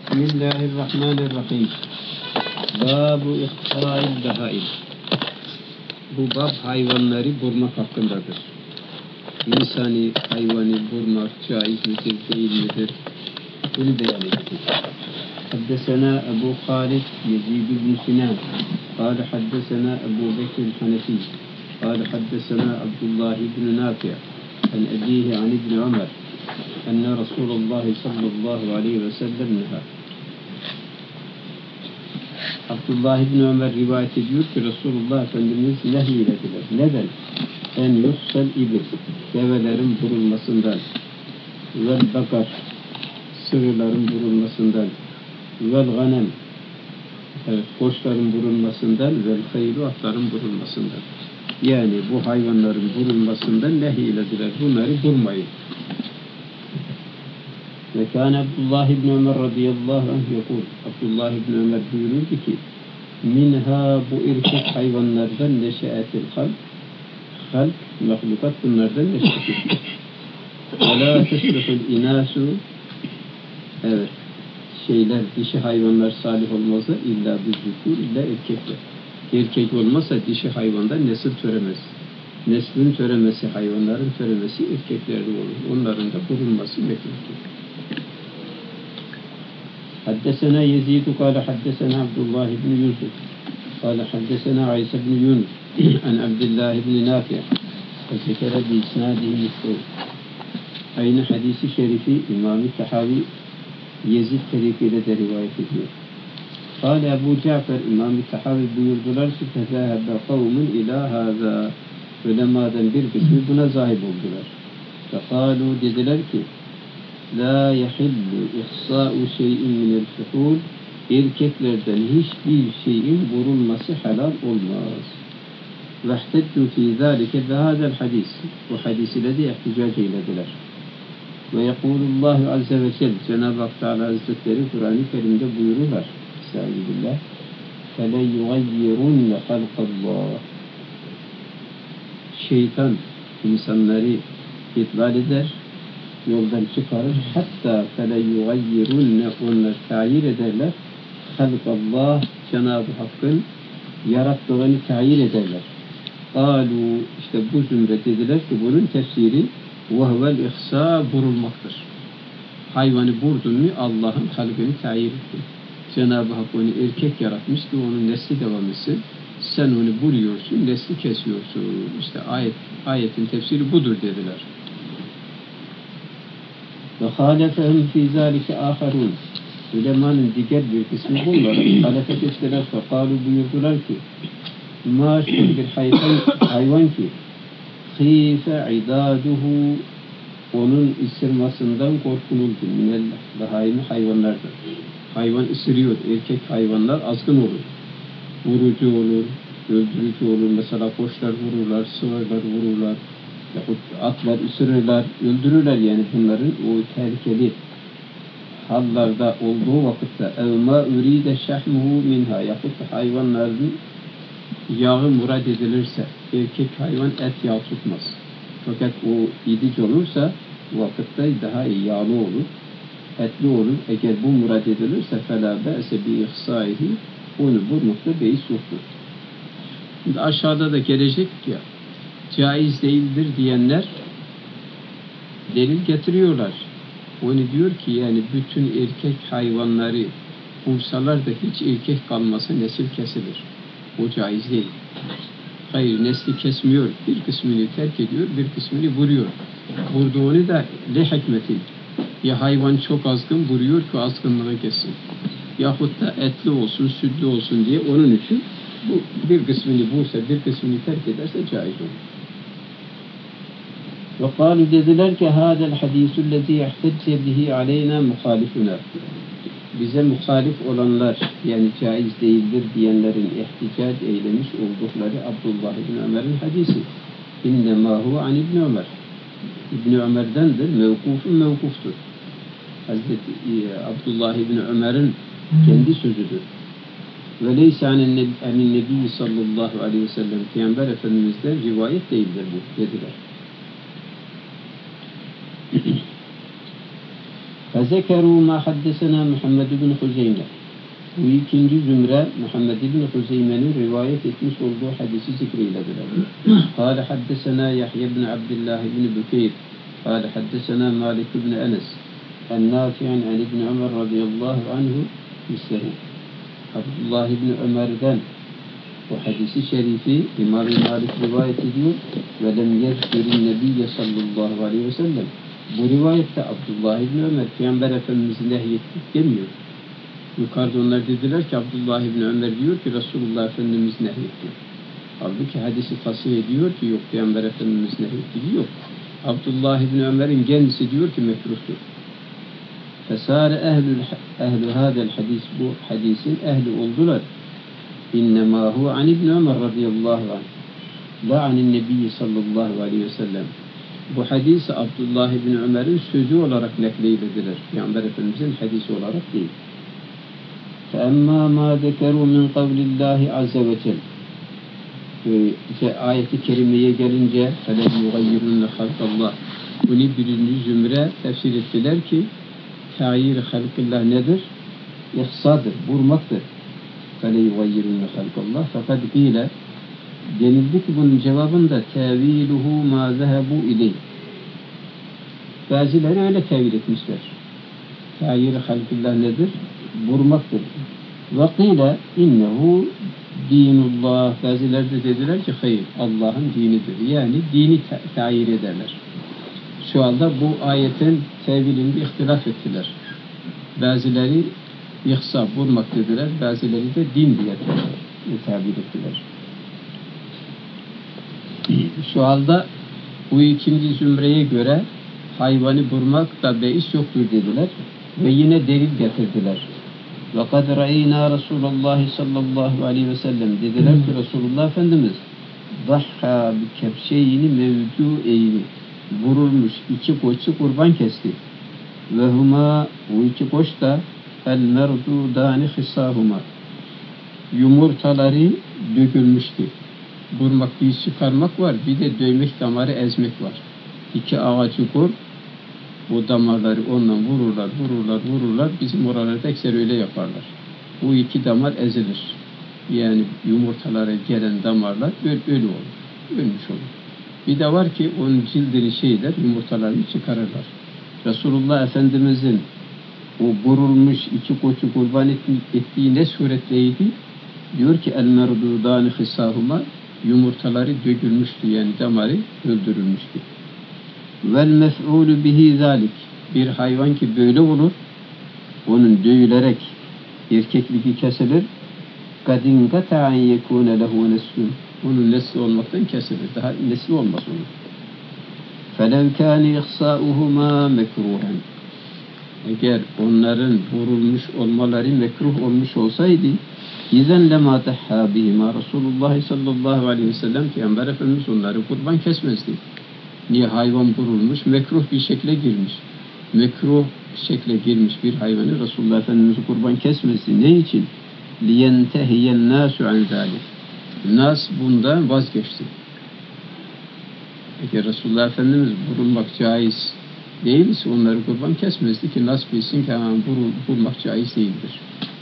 Bismillahirrahmanirrahim. Babu ihsa'il behaim. Bu bab hayvanları vurmak hakkındadır. İnsani hayvanı vurmak caiz midir, değil midir? Bunu beyan edecek. Haddesena Ebu Halid Yezid ibn Sinan. Kâle haddesena Ebu Bekir Hanefi. Kâle haddesena Abdullah ibn Nafi' an ebihi an ibn Ömer. Enne Resulullah sallallahu aleyhi ve sellem neha. Abdullah ibn Ömer rivayet ediyor ki Resulullah Efendimiz nehyilediler. Neden? En yussel ibil, develerin vurulmasından, vel bakar, sığırların vurulmasından, vel ganem, evet, koçların vurulmasından, vel hayru, atların vurulmasından. Yani bu hayvanların vurulmasından nehyilediler. Bunları vurmayın. Ve kâne Abdullah ibn Ömer radıyallahu anh yekûl. Abdullah ibn Ömer buyururdu ki minha, bu erkek hayvanlardan neşe'etil halk, halk, mahlukat bunlardan neşe'etil. Ve la tesluhul inâsu, evet, şeyler, dişi hayvanlar salih olmazsa illa büzükûr, illa erkekler. Erkek olmazsa dişi hayvandan nesil töremez. Neslin töremesi, hayvanların töremesi erkeklerde olur. Onların da vurulması mekruhtur. حدثنا يزيد قال حدثنا عبد الله بن يوسف قال حدثنا عيسى بن يونس عن عبد الله بن نافع وذكر بإسناده مثله. Aynı hadisi şerifi İmam-ı Tahavi Yezid tarifiyle de rivayet ediyor. قال Ebu Cafer İmam-ı Tahavi buyurdular ki فَذَهَبَ قَوْمٌ إِلَى هَذَا, ulemadan bir kısmı buna zahip oldular. فَقَالُوا, dediler ki la yahillu ihsa'u şey'in minel fuhul, erkeklerden hiçbir şeyin vurulması helal olmaz. Ve ihteccu fî zâlike ve hâzel hadis, bu hadis ile de ihticac eylediler. Ve yekulullahu azze ve celle, Cenab-ı Hak Teala Hazretleri Kur'an-ı Kerim'de buyururlar. Estağfirullah. فَلَنْ يُغَيِّرُنَّ خَلْقَ اللّٰهِ. Şeytan insanları itlal eder, yoldan çıkarır. Hatta فَلَنْ يُغَيِّرُنَّ, onlar tayir ederler. خَلْقَ, Cenab-ı Hakk'ın yarattığını tayir ederler. قَالُوا, işte bu zümre dediler ki bunun tefsiri وَهُوَ الْاِخْسَى, vurulmaktır. Hayvanı vurdun mu Allah'ın halkını tayir ettin. Cenab-ı Hak onu erkek yaratmış ki onun nesli devam etsin. Sen onu vuruyorsun, nesli kesiyorsun. İşte ayetin tefsiri budur dediler. Ve halefehum fî zâlike âherûn. Ulemanın diğer bir kısmı bunlara halefet ettiler. Fekâlu, buyurdular ki maşhur bir hayvan ki khîfe idâduhu, onun ısırmasından korkulurdu. Minel behaimi, hayvanlardır. Hayvan ısırıyor. Erkek hayvanlar azgın olur. Vurucu olur, öldürücü olur. Mesela koçlar vururlar, sığırlar vururlar. Yahut atlar ısırırlar, öldürürler yani bunların o tehlikeli hallarda olduğu vakitte evma üride şahmuhu minha, yahut hayvanların yağı murad edilirse, erkek hayvan et yağı tutmaz. Fakat o idic olursa bu vakitte daha iyi yağlı olur, etli olur. Eğer bu murad edilirse فَلَا بَأْسَ بِإِخْسَائِهِ, onu vurmakta beis yoktur. Şimdi aşağıda da gelecek ya, caiz değildir diyenler delil getiriyorlar. Onu diyor ki yani bütün erkek hayvanları vursalar da hiç erkek kalması nesil kesilir. O caiz değil. Hayır, nesli kesmiyor. Bir kısmını terk ediyor, bir kısmını vuruyor. Vurduğunu da le hikmetin. Ya hayvan çok azgın vuruyor ki azgınlığı kessin. Yahut da etli olsun, sütlü olsun diye onun için bu bir kısmını vursa, bir kısmını terk ederse caiz olur. Ve kâlu, dediler ki hâzel hadîsüllezî ihtecce bihi aleyna muhalifuna. Bize muhalif olanlar, yani caiz değildir diyenlerin ihticac eylemiş oldukları Abdullah ibn Ömer'in hadisi. İnnemâ huve an ibn Ömer. İbn Ömer'dendir, mevkuftur. Hazreti Abdullah ibn Ömer'in kendi sözüdür. Ve leysa anin nebi sallallahu aleyhi ve sellem, Peygamber Efendimiz'den rivayet değildir bu dediler. فذكروا ما حدثنا محمد بن خزيمة. Bu ikinci zümre Muhammed bin Huzeyme'nin rivayet etmiş olduğu hadisi zikreyledir. Kâle haddesena Yahya bin Abdullah bin Bükeyr. Kâle haddesena Malik bin Enes. En-Nafi'an an İbn Ömer radıyallahu anhu mislehu. Abdullah bin Ömer'den bu hadisi şerifi İmam-ı Malik rivayet ediyor. Ve lem yezkürün nebiyye sallallahu aleyhi ve sellem. Bu rivayette Abdullah bin Ömer Peygamber Efendimiz'i nehyettik demiyor. Yukarıda onlar dediler ki Abdullah ibn Ömer diyor ki Resulullah Efendimiz nehyetti. Halbuki hadisi tasih ediyor ki yok Peygamber Efendimiz nehyetti yok. Abdullah ibn Ömer'in kendisi diyor ki mekruhtur. Fesâre ehlü hâdel hadis, bu hadisin ehli oldular. İnnemâ hu an ibn Ömer radıyallahu anh. La anin nebiyyi sallallahu aleyhi ve sellem. Bu hadisi Abdullah ibn Ömer'in sözü olarak nakleylediler. Peygamber Efendimiz'in hadisi olarak değil. فَأَمَّا مَا ذَكَرُوا مِنْ قَوْلِ اللّٰهِ عَزَّ وَجَلَّ. Ayet-i kerimeye gelince فَلَنْ يُغَيِّرُنَّ خَلْقَ اللّٰهِ. Bunu birinci zümre tefsir ettiler ki tağyir-i halkillah nedir? İhsadır, vurmaktır. فَلَنْ يُغَيِّرُنَّ خَلْقَ اللّٰهِ fakat bile denildi ki bunun cevabında teviluhu ma zehebu ileyh. Bazıları öyle tevil etmişler. Tağyir-i halkillah nedir? Vurmaktır. Vakile innehu dinullah. Bazıları da dediler ki hayır, Allah'ın dinidir. Yani dini tayir ederler. Şu anda bu ayetin tevilinde ihtilaf ettiler. Bazıları ihsa, vurmak dediler. Bazıları da din diye tabir ettiler. Şu anda bu ikinci zümreye göre hayvanı vurmak da beis yoktur dediler. Ve yine delil getirdiler. وَقَدْ رَأَيْنَا رَسُولَ اللّٰهِ sallallahu aleyhi ve sellem dediler ki Resulullah Efendimiz ضَحَّا بِكَبْشَيْنِ مَوْجُو'eyni vurulmuş iki koçu kurban kesti. وَهُمَا bu iki koç da الْمَرْدُودَانِ خِسَاهُمَا yumurtaları dökülmüştü. Vurmak bir çıkarmak var, bir de dövmek, damarı ezmek var. İki ağacı kur, o damarları ondan vururlar. Bizim oralarda ekser öyle yaparlar. Bu iki damar ezilir. Yani yumurtalara gelen damarlar ölü olur. Ölmüş olur. Bir de var ki onun cildini yumurtalarını çıkarırlar. Resulullah Efendimizin o vurulmuş iki koçu kurban ettiği ne suretleydi? Diyor ki el-merdudani hisahuma yumurtaları dökülmüştü, yani damarı öldürülmüştü. Vel mef'ulü bihi zalik. Bir hayvan ki böyle olur, onun dövülerek erkekliği kesilir. Kadin kata'an yekûne lehu neslun. Onun nesli olmaktan kesilir. Daha nesli olmaz onun. Felev kâne ihsâuhumâ mekruhen. Eğer onların vurulmuş olmaları mekruh olmuş olsaydı, İzen lemâ tehhâ bihimâ Resulullah sallallahu aleyhi ve sellem Peygamber Efendimiz onları kurban kesmezdi. Niye? Hayvan vurulmuş, mekruh bir şekle girmiş. Mekruh şekle girmiş bir hayvanı Resulullah Efendimiz kurban kesmesi. Ne için? لِيَنْتَهِيَ النَّاسُ عَنْ ذَٰلِكَ. Nas bundan vazgeçti. Eğer Resulullah Efendimiz vurulmak caiz değilse onları kurban kesmezdi ki nas bilsin ki vurulmak caiz değildir.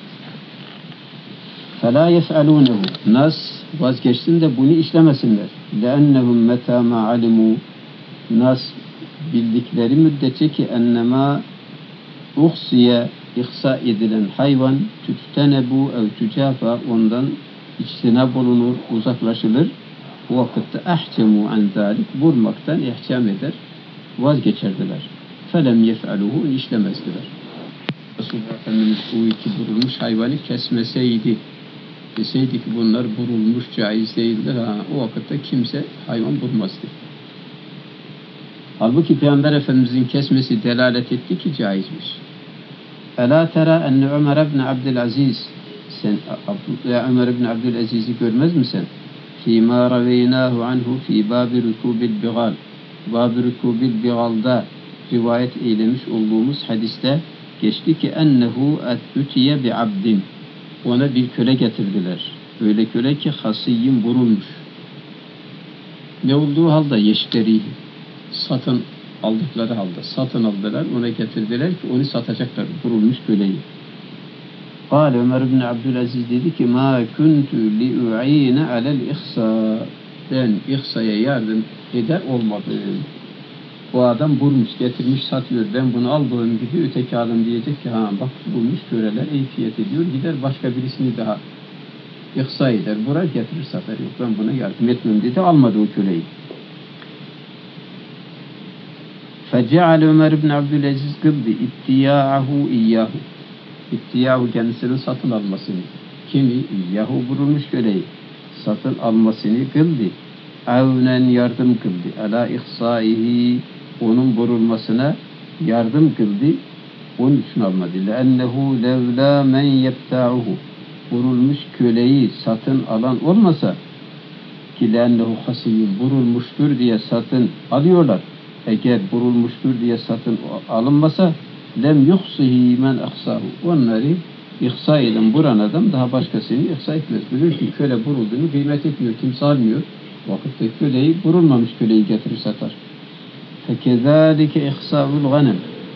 فَلَا يَفْعَلُونَهُ. Nas vazgeçsin de bunu işlemesinler. لَأَنَّهُمْ مَتَى مَا عَلِمُوا. Nas bildikleri müddetçe ki ennema uhsiye ihsa edilen hayvan tüctenebu ev tücafa ondan içtinab olunur, uzaklaşılır. Bu vakitte ahcemu an zalik vurmaktan ihcam eder, vazgeçerdiler. Felem yef'aluhu işlemezdiler. Resulullah Efendimiz bu iki vurulmuş hayvanı kesmeseydi, deseydi ki bunlar vurulmuş caiz değildir, o vakitte kimse hayvan vurmazdı. Halbuki Peygamber Efendimizin kesmesi delalet etti ki caizmiş. Ela tera enne Ömer ibn Abdülaziz, sen Ömer ibn Abdülaziz'i görmez misin? Fîmâ raveynâhu anhu fî bâbi rükûbil bigal. Bâbi rükûbil bigal'da rivayet eylemiş olduğumuz hadiste geçti ki ennehu etütiye bi abdin. Ona bir köle getirdiler. Öyle köle ki hasiyyin vurulmuş. Ne olduğu halde yeşteriydi. Satın aldıkları halde satın aldılar, ona getirdiler ki onu satacaklar, vurulmuş köleyi. Kâle Ömer bin Abdülaziz dedi ki mâ kuntu li'u'îne alel ihsâ, ben ihsaya yardım eder olmadım. Bu adam vurmuş, getirmiş, satıyor. Ben bunu aldığım gibi öteki adam diyecek ki ha bak bulmuş köleler eyfiyet ediyor. Gider başka birisini daha ihsa eder. Vurar getirir satar. Yok ben buna yardım etmem dedi. Almadı o köleyi. فَجَعَلَ Ömer ibn Abdülaziz kıldı ittiyâhu iyyahu. İttiyâhu kendisinin satın almasını. Kimi? İyyahu vurulmuş köleyi. Satın almasını kıldı. Avnen yardım kıldı. Ala ihsaihi, onun vurulmasına yardım kıldı. Onun için almadı. لَأَنَّهُ لَوْلَا مَنْ يَبْتَعُهُ, vurulmuş köleyi satın alan olmasa ki لَأَنَّهُ حَسِيٌّ, vurulmuştur diye satın alıyorlar. Eğer vurulmuştur diye satın alınmasa lem yuhsihi men ahsahu, onları ihsa eden vuran adam daha başkasını ihsa etmez. Bilir ki köle vurulduğunu kıymet etmiyor, kimse almıyor. Vakitte köleyi, vurulmamış köleyi getirir satar. Fekezalike ihsa'ul ganem.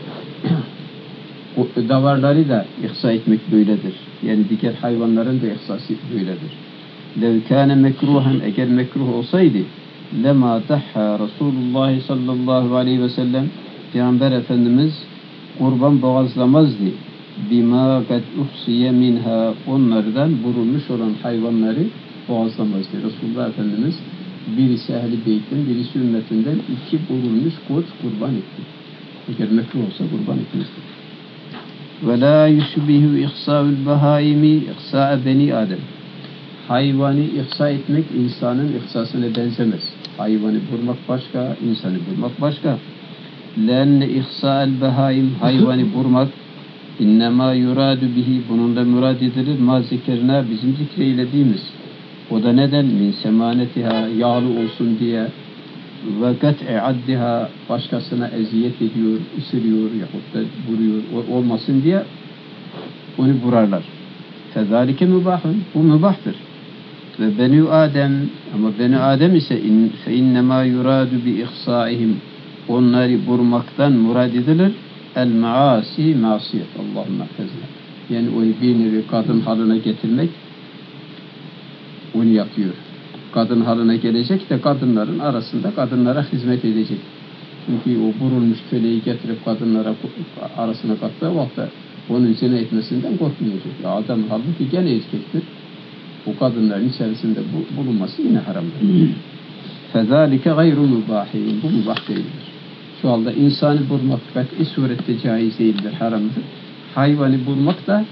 O davarları da ihsa etmek böyledir. Yani diğer hayvanların da ihsası böyledir. Lev kâne mekruhen, eğer mekruh olsaydı lema dahha Resulullah sallallahu aleyhi ve sellem, Peygamber Efendimiz kurban boğazlamazdı. Bima kad uhsiye minha, onlardan vurulmuş olan hayvanları boğazlamazdı. Resulullah Efendimiz birisi Ehl-i Beyt'in, birisi ümmetinden 2 vurulmuş koç kurban etti. Eğer mekruh olsa kurban etmezdi. Ve la yushbihu ihsa'ul bahaimi ihsa'a beni Adem. Hayvanı ihsa etmek insanın ihsasına benzemez. Hayvanı vurmak başka, insanı vurmak başka. Lenne ihsa'al bahaim, hayvanı vurmak innema yuradu bihi, bununla murad edilir ma zikrina, bizim zikreylediğimiz. O da neden? Min semanetiha, yağlı olsun diye, ve gat'i addiha, başkasına eziyet ediyor, ısırıyor yahut da vuruyor olmasın diye onu vurarlar. Fezalike mübahın, bu mübahtır. Ve Beni Adem, ama Beni Adem ise fe innema yuradu bi ihsaihim, onları vurmaktan murad edilir el maasi, masiyet. Allahümme fezle. Yani onu bir nevi kadın haline getirmek, onu yapıyor. Kadın haline gelecek de kadınların arasında kadınlara hizmet edecek. Çünkü o vurulmuş köleyi getirip kadınlara arasına kattığı vakitte onun zina etmesinden korkmayacak. Ya adam halbuki gene erkektir. O kadınların içerisinde bulunması yine haramdır. Fezalike gayru mübahin. Bu mübah değildir. Şu anda insanı vurmak kat'i surette caiz değildir, haramdır. Hayvanı vurmak da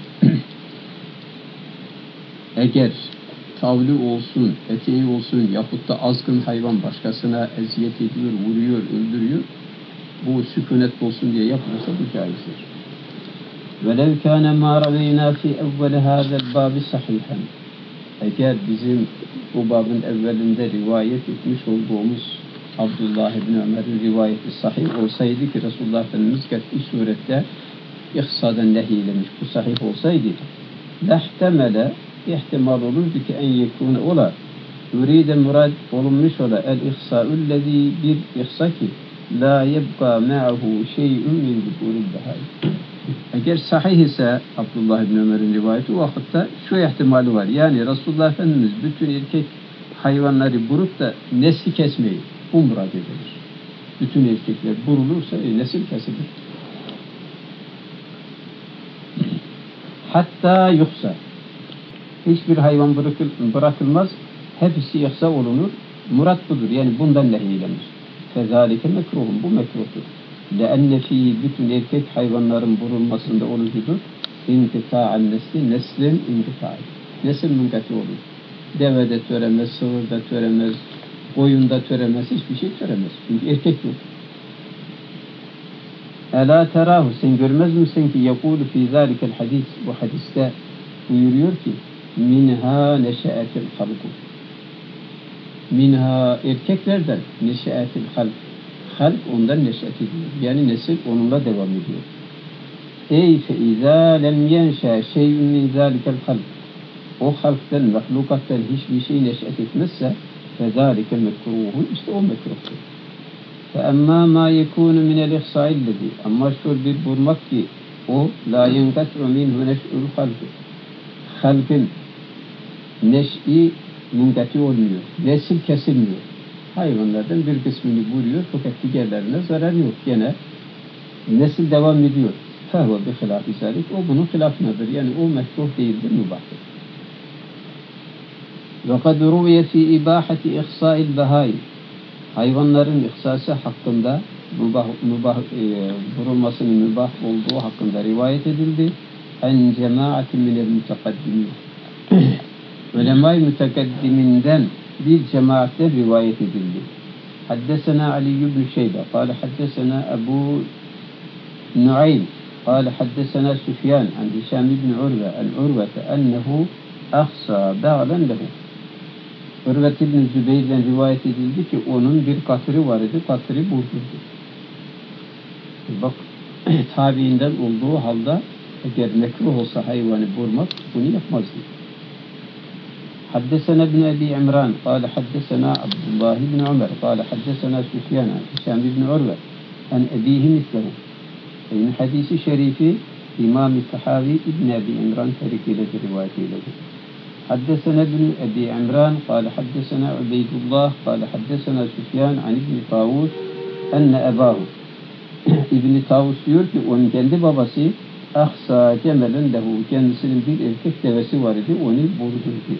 eğer tavlı olsun, eteği olsun yahut da azgın hayvan başkasına eziyet ediyor, vuruyor, öldürüyor, bu sükunet olsun diye yapılırsa bu caizdir. وَلَوْ كَانَ مَا رَوَيْنَا فِي اَوَّلِ هَذَا الْبَابِ صَحِيحًا, eğer bizim bu babın evvelinde rivayet etmiş olduğumuz Abdullah ibn Ömer'in rivayeti sahih olsaydı ki Resulullah Efendimiz kat'i surette ihsadan nehiylemiş, bu sahih olsaydı lehtemele, ihtimal olurdu ki en yekûne ola üride murad olunmuş ola el ihsâullezî, bir ihsa ki la yebqa me'ahu şey'un min zuburil behâi. Eğer sahih ise Abdullah ibn Ömer'in rivayeti, o vakitte şu ihtimali var. Yani Resulullah Efendimiz bütün erkek hayvanları vurup da nesli kesmeyi, bu murad edilir. Bütün erkekler vurulursa nesil kesilir. Hatta yoksa hiçbir hayvan bırakılmaz, hepsi ihsa olunur. Murat budur. Yani bundan nehiylenir. Fezalike mekruhun, bu mekruhtur. لأن فيه bütün erkek hayvanların vurulmasında olucudur. İntika'an nesli, neslin intika'ı. Nesil münkati olur. Devede töremez, sığırda töremez, koyunda töremez, hiçbir şey töremez. Çünkü erkek yok. Ela terahu, sen görmez misin ki yekulu fi zalikel hadis, bu hadiste buyuruyor ki minha neşe'etil halku. Minha, erkeklerden neşe'etil halk. Halk ondan neşet ediyor. Yani nesil onunla devam ediyor. Ey fe izâ lem yenşâ şey'ün min zâlikel halk. O halktan, mahlukattan hiçbir şey neşet etmezse fe zâlike mekruhun, işte o mekruhtur. فَاَمَّا مَا يَكُونُ مِنَ الْاِخْصَائِ الَّذ۪ي Ama şu bir vurmak ki o لَا يَنْقَتْرُ مِنْهُ نَشْءُ الْخَلْقِ Halkın neş'i münkati olmuyor. Nesil kesilmiyor. Hayvanlardan bir kısmını vuruyor fakat diğerlerine zarar yok. Gene nesil devam ediyor. فَهُوَ بِخِلَافِ ذَلِكَ O bunun hilafındadır. Yani o mekruh değildir, mübahtır. وَقَدْ رُوِيَ فِي إِبَاحَةِ إِخْصَاءِ الْبَهَائِمِ Hayvanların ihsası hakkında vurulmasının mübah olduğu hakkında rivayet edildi. En cemaatin minel mütekaddimin. Ulema-i mütekaddiminden bir cemaatten rivayet edildi. Haddesena Ali ibn Şeybe, kâle haddesena Ebu Nuaym, kâle haddesena Süfyan, an Hişam ibn Urve, el-Urvete ennehu ahsa ba'len lehu. Urvet ibn Zübeyir'den rivayet edildi ki onun bir katırı var idi, katırı vurdurdu. Bak, tabiinden olduğu halde eğer mekruh olsa hayvanı vurmak bunu yapmazdı. Haddesena ibn Ebi İmran, kâle haddesena Abdullah ibn Ömer, kâle haddesena Süfyan, Hişam ibn Urve, en ebihi mislehu. Yani hadisi şerifi İmam-ı Tahavi ibn Ebi İmran tarikiyle rivayet eyledir. حدثنا ابن أبي عمران قال حدثنا عبيد الله قال حدثنا سفيان عن ابن طاووس أن أباه İbn Tavus diyor ki onun kendi babası ahsa cemelen lehu kendisinin bir erkek devesi var idi onu vurdurdu.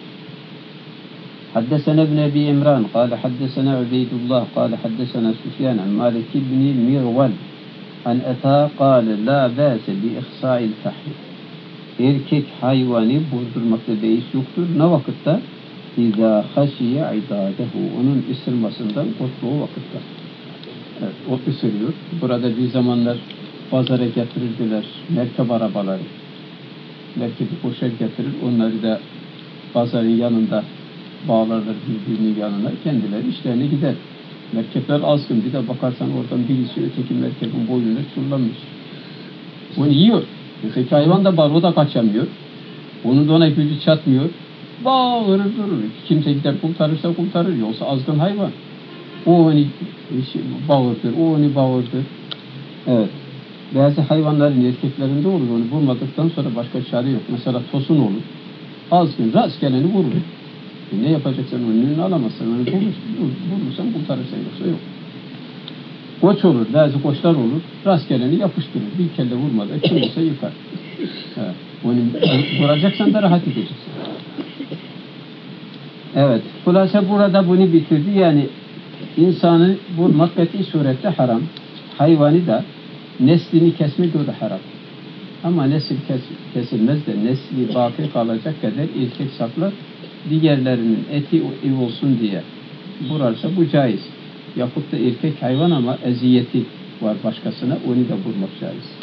حدثنا ابن أبي عمران قال حدثنا عبيد الله قال حدثنا سفيان عن مالك بن مغول عن أتى قال لا بأس بإخصاء الفحل erkek hayvanı vurdurmakta beis yoktur. Ne vakitte? İzâ haşiye idâdehu. Onun ısırmasından korktuğu vakitte. Evet, o ısırıyor. Burada bir zamanlar pazara getirirdiler merkep arabaları. Merkebi koşar getirir. Onları da pazarın yanında bağlarlar birbirinin yanına. Kendileri işlerine gider. Merkepler azgın. Bir de bakarsan oradan birisi öteki merkebin boynuna çullanmış. Onu yiyor. Öteki hayvan da var, o da kaçamıyor. Onun da ona gücü çatmıyor. Bağırır durur. Kimse gider kurtarırsa kurtarır. Yoksa azgın hayvan. O onu bağırdır, o onu bağırdır. Evet. Bazı hayvanların erkeklerinde olur. Onu vurmadıktan sonra başka çare yok. Mesela tosun olur. Azgın, rastgeleni vurur. Ne yapacaksan onun önünü alamazsın. Onu vurursan kurtarırsan yoksa yok. Koç olur, bazı koçlar olur, rastgeleni yapıştırır. Bir kelle vurmadan kim olsa yıkar. Evet. Onu vuracaksan da rahat edeceksin. Evet, Hulasa burada bunu bitirdi. Yani insanı vurmak kat'i surette haram. Hayvanı da neslini kesmek o da haram. Ama nesil kesilmez de nesli baki kalacak kadar erkek saklar. Diğerlerinin eti ev olsun diye vurarsa bu caiz. Yapıp da erkek hayvan ama eziyeti var başkasına, onu da vurmak caiz.